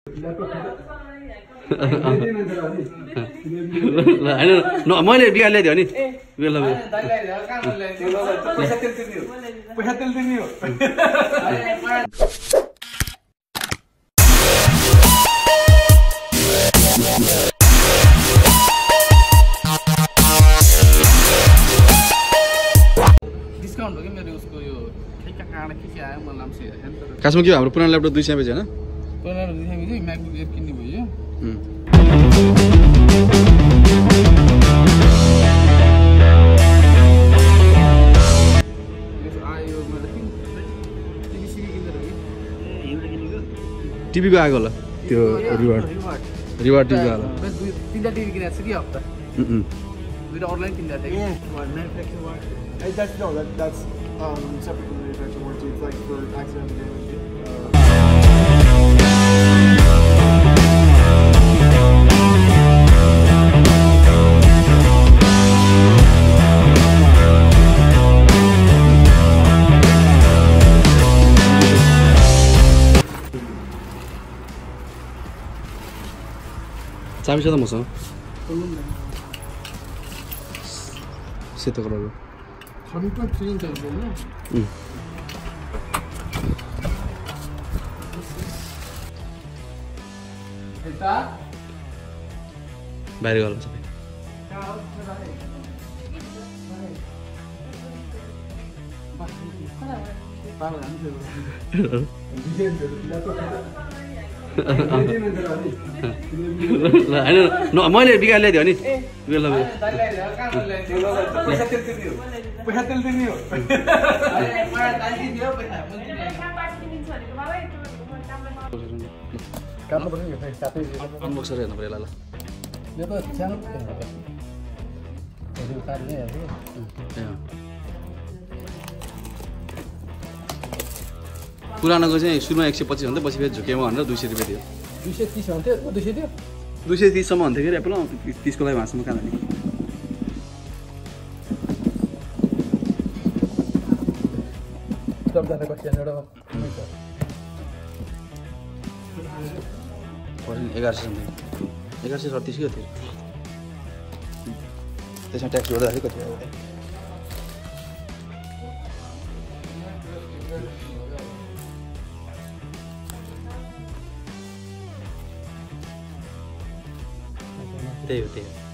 ल मैले बिहा ल्याइदियो नि डिस्काउन्ट हो कि मेरो उसको यो ठिक्क काँडा के आयो मलाई नाम चाहिँ खासमा के हाम्रो पुरानो ल्यापटप 200 पेज हैन पुरानो देखेको चाहिँ म्याकबुक एयर किन्ने भयो टिभीको आएको होला त्यो रिवार्ड टिभीको होला तीनटा टिभी किनेको छु कि हप्ता दुईटा अनलाइन किनेको थिएँ That's no, that's separate from the manufacturer warranty. It's like for accidental damage. चाबी छ त मसँग सेतो कलरको 3.3 inch है ना eta बाहिर गयो सबै ल हैन मैले बिगा ल्याइदियो नि पैसा तेल दिने हो अनबक्सर हेर्नु पर्यो ल यो त सानो पुरानोको चाहिँ सुरुमा 125 भन्दै पछि फेरि झुकेमा भनेर 200 रुपैयाँ दियो 230 भन्थ्यो 200 दियो 230 सम्म भन्थ्यो कि एप्पल 30 को लागि भाँसम्म कहाँ जाने सबजना कति एउटा 1100 सम्म 1136 को थियो त्यसमा ट्याक्स जोड्दाखेरि कति आयो त्यही हो